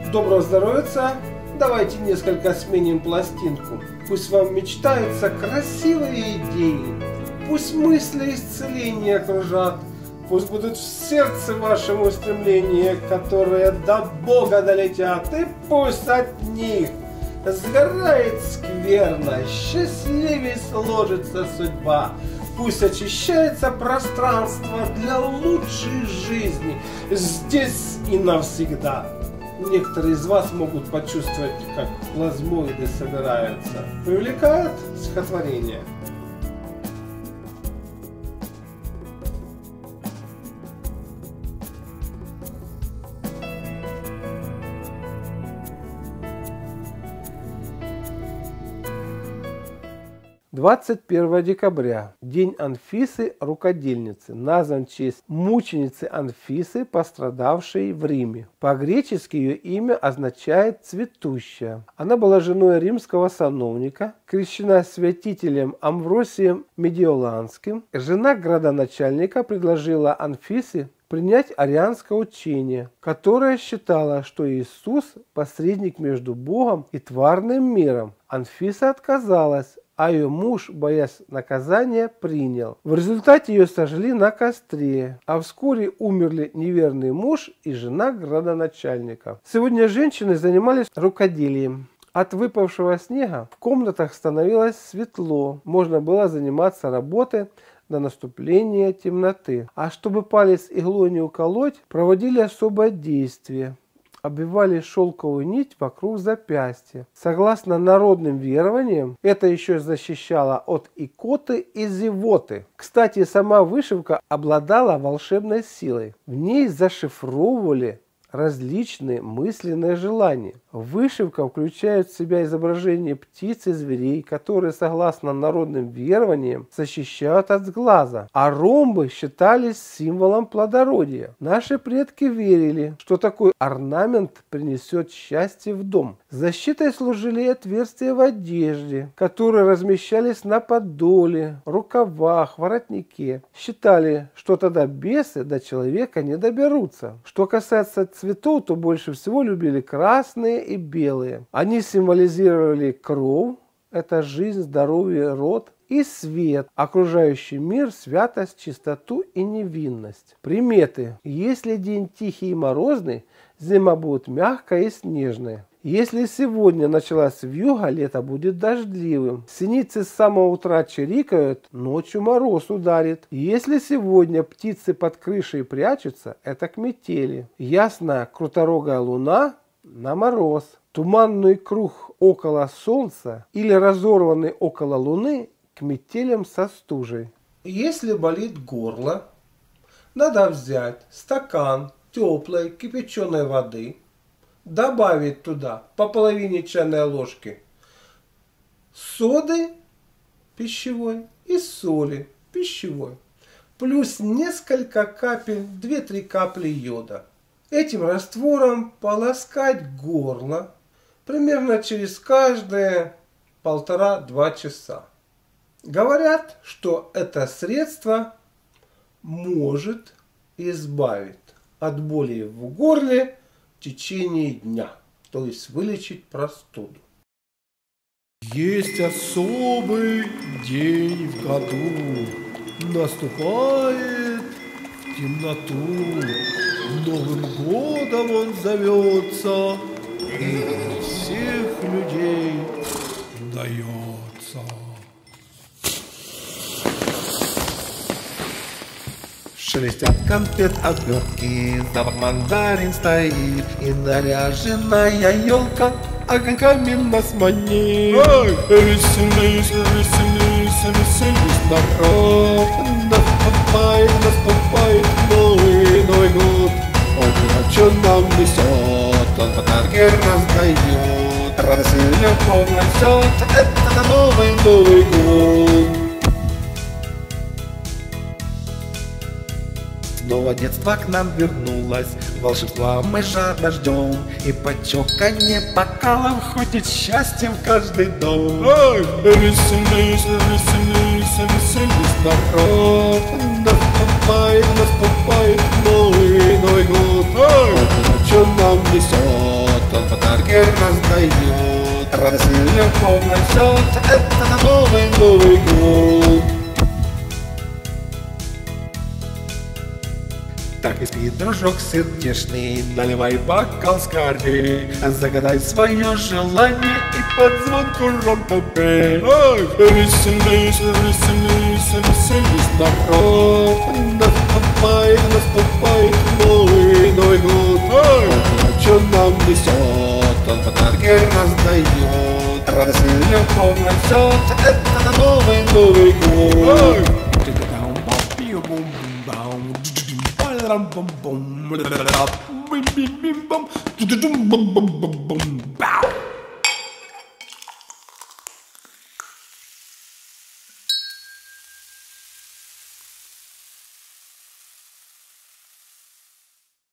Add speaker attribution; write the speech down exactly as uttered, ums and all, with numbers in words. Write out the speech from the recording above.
Speaker 1: Доброго здоровья! Давайте несколько сменим пластинку. Пусть вам мечтаются красивые идеи. Пусть мысли исцеления окружат. Пусть будут в сердце вашем устремления, которые до Бога долетят. И пусть от них сгорает скверно, счастливее сложится судьба. Пусть очищается пространство для лучшей жизни здесь и навсегда. Некоторые из вас могут почувствовать, как плазмоиды собираются. Привлекает стихотворение. двадцать первого декабря. День Анфисы, рукодельницы, назван в честь мученицы Анфисы, пострадавшей в Риме. По-гречески ее имя означает «цветущая». Она была женой римского сановника, крещена святителем Амвросием Медиоланским. Жена градоначальника предложила Анфисе принять арианское учение, которое считало, что Иисус – посредник между Богом и тварным миром. Анфиса отказалась, а ее муж, боясь наказания, принял. В результате ее сожгли на костре, а вскоре умерли неверный муж и жена градоначальника. Сегодня женщины занимались рукоделием. От выпавшего снега в комнатах становилось светло, можно было заниматься работой до наступления темноты. А чтобы палец иглой не уколоть, проводили особое действие. Обвивали шелковую нить вокруг запястья. Согласно народным верованиям, это еще защищало от икоты и зевоты. Кстати, сама вышивка обладала волшебной силой. В ней зашифровывали различные мысленные желания. Вышивка включает в себя изображение птиц и зверей, которые, согласно народным верованиям, защищают от сглаза, а ромбы считались символом плодородия. Наши предки верили, что такой орнамент принесет счастье в дом. Защитой служили отверстия в одежде, которые размещались на подоле, рукавах, воротнике. Считали, что тогда бесы до человека не доберутся. Что касается цветов, то больше всего любили красные и белые. Они символизировали кровь, это жизнь, здоровье, род, и свет, окружающий мир, святость, чистоту и невинность. Приметы. Если день тихий и морозный, зима будет мягкая и снежная. Если сегодня началась вьюга, лето будет дождливым. Синицы с самого утра чирикают, ночью мороз ударит. Если сегодня птицы под крышей прячутся, это к метели. Ясная круторогая луна на мороз. Туманный круг около солнца или разорванный около луны к метелям со стужей. Если болит горло, надо взять стакан теплой кипяченой воды, добавить туда по половине чайной ложки соды пищевой и соли пищевой, плюс несколько капель, две-три капли йода. Этим раствором полоскать горло примерно через каждые полтора-два часа. Говорят, что это средство может избавить от боли в горле в течение дня, то есть вылечить простуду.
Speaker 2: Есть особый день в году, наступает в темноту, Новым годом он зовется и для всех людей дается.
Speaker 3: Шелестят конфет обертки, запах мандарин стоит, и наряженная елка огоньками нас манит.
Speaker 2: Ой, веселись, веселись, веселись,
Speaker 3: Народ, наступает, наступает новый, Новый год. Он ночью нам несет, он подарки раздает, радость и любовь несет, это новый, Новый год. Снова детство к нам вернулось, волшебства мы жадно ждем, и по чоканье бокалов ходит счастье в каждый дом.
Speaker 2: Ой, веселись, веселись, веселись,
Speaker 3: Народ, наступает, наступает новый, Новый год.
Speaker 2: Ой,
Speaker 3: Он ночью нам несет, он подарки раздает. Радость и любовь несет, это новый Новый год. Так и спит, дружок сердечный, наливай бокал скорей, загадай свое желание и под звонку ромко пей.
Speaker 2: Ай, веселись, веселись, веселись,
Speaker 3: Здоров, наступает, наступает новый Новый год.
Speaker 2: Ай!
Speaker 3: Что нам несет, он подарки раздает. Радость и любовь несет, это новый Новый год.
Speaker 2: Ай!
Speaker 3: Bum bum bum bum bum bum bum bum bum bum bum bum bum.